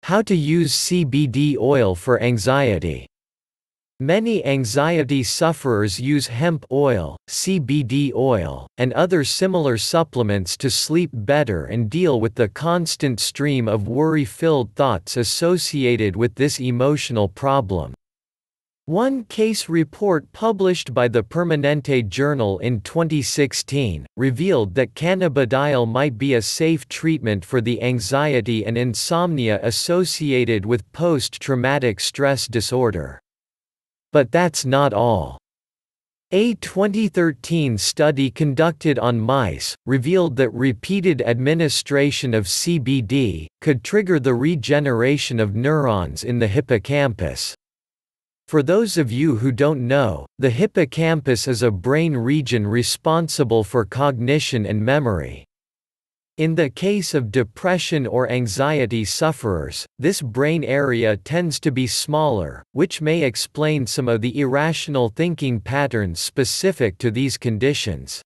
How to use CBD oil for anxiety. Many anxiety sufferers use hemp oil, CBD oil, and other similar supplements to sleep better and deal with the constant stream of worry-filled thoughts associated with this emotional problem. One case report published by the Permanente Journal in 2016 revealed that cannabidiol might be a safe treatment for the anxiety and insomnia associated with post-traumatic stress disorder. But that's not all. A 2013 study conducted on mice revealed that repeated administration of CBD could trigger the regeneration of neurons in the hippocampus. For those of you who don't know, the hippocampus is a brain region responsible for cognition and memory. In the case of depression or anxiety sufferers, this brain area tends to be smaller, which may explain some of the irrational thinking patterns specific to these conditions.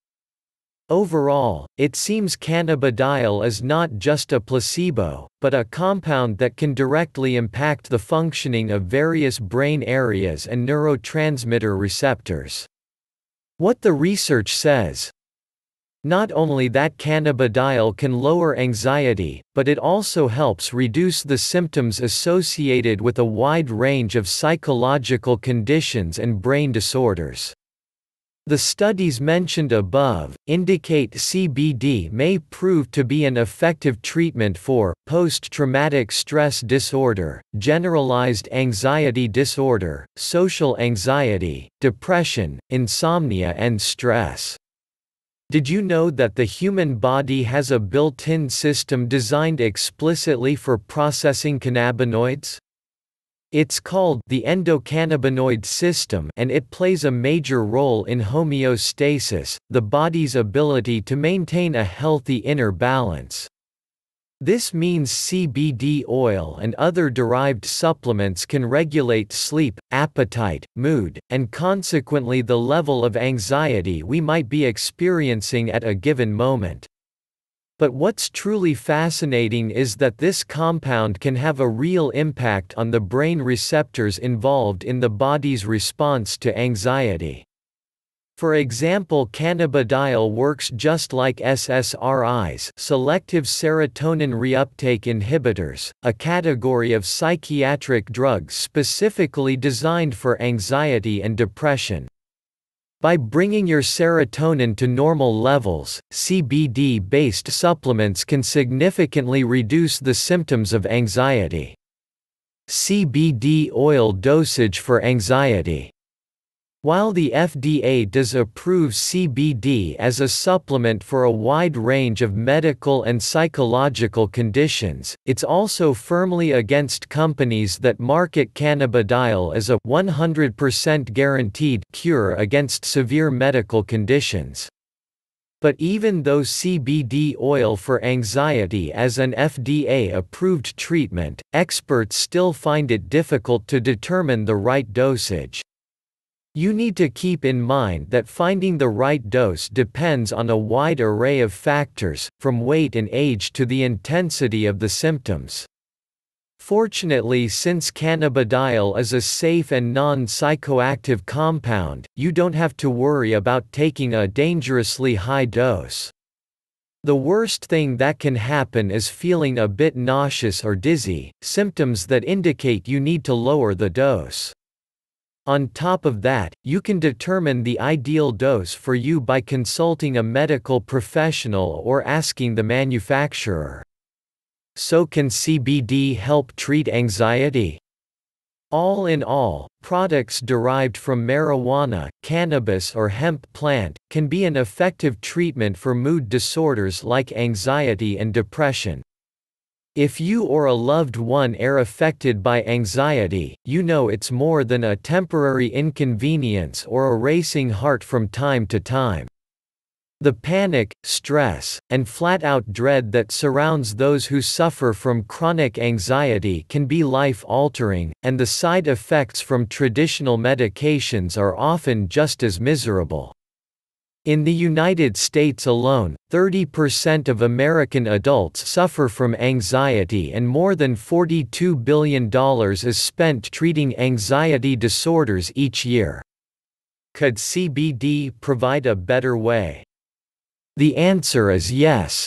Overall, it seems cannabidiol is not just a placebo, but a compound that can directly impact the functioning of various brain areas and neurotransmitter receptors. What the research says: not only that cannabidiol can lower anxiety, but it also helps reduce the symptoms associated with a wide range of psychological conditions and brain disorders. The studies mentioned above indicate CBD may prove to be an effective treatment for post-traumatic stress disorder, generalized anxiety disorder, social anxiety, depression, insomnia and stress. Did you know that the human body has a built-in system designed explicitly for processing cannabinoids? It's called the endocannabinoid system, and it plays a major role in homeostasis, the body's ability to maintain a healthy inner balance. This means CBD oil and other derived supplements can regulate sleep, appetite, mood, and consequently the level of anxiety we might be experiencing at a given moment. But what's truly fascinating is that this compound can have a real impact on the brain receptors involved in the body's response to anxiety. For example, cannabidiol works just like SSRIs, selective serotonin reuptake inhibitors, a category of psychiatric drugs specifically designed for anxiety and depression. By bringing your serotonin to normal levels, CBD-based supplements can significantly reduce the symptoms of anxiety. CBD oil dosage for anxiety. While the FDA does approve CBD as a supplement for a wide range of medical and psychological conditions, it's also firmly against companies that market cannabidiol as a 100% guaranteed cure against severe medical conditions. But even though CBD oil for anxiety is an FDA-approved treatment, experts still find it difficult to determine the right dosage. You need to keep in mind that finding the right dose depends on a wide array of factors, from weight and age to the intensity of the symptoms. Fortunately, since cannabidiol is a safe and non-psychoactive compound, you don't have to worry about taking a dangerously high dose. The worst thing that can happen is feeling a bit nauseous or dizzy, symptoms that indicate you need to lower the dose. On top of that, you can determine the ideal dose for you by consulting a medical professional or asking the manufacturer. So can CBD help treat anxiety? All in all, products derived from marijuana, cannabis or hemp plant can be an effective treatment for mood disorders like anxiety and depression. If you or a loved one are affected by anxiety, you know it's more than a temporary inconvenience or a racing heart from time to time. The panic, stress, and flat-out dread that surrounds those who suffer from chronic anxiety can be life-altering, and the side effects from traditional medications are often just as miserable. In the United States alone, 30% of American adults suffer from anxiety and more than $42 billion is spent treating anxiety disorders each year. Could CBD provide a better way? The answer is yes.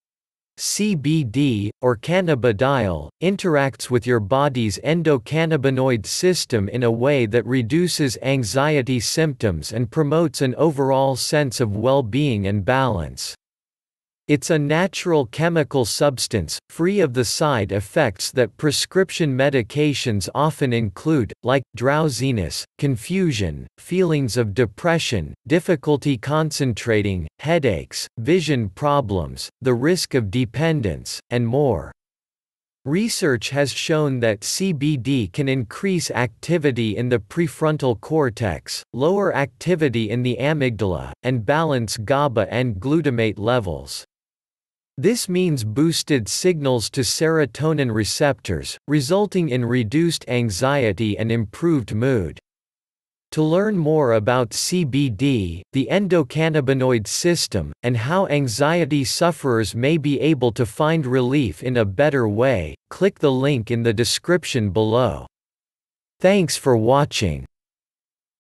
CBD, or cannabidiol, interacts with your body's endocannabinoid system in a way that reduces anxiety symptoms and promotes an overall sense of well-being and balance. It's a natural chemical substance, free of the side effects that prescription medications often include, like drowsiness, confusion, feelings of depression, difficulty concentrating, headaches, vision problems, the risk of dependence, and more. Research has shown that CBD can increase activity in the prefrontal cortex, lower activity in the amygdala, and balance GABA and glutamate levels. This means boosted signals to serotonin receptors, resulting in reduced anxiety and improved mood. To learn more about CBD, the endocannabinoid system, and how anxiety sufferers may be able to find relief in a better way, click the link in the description below. Thanks for watching.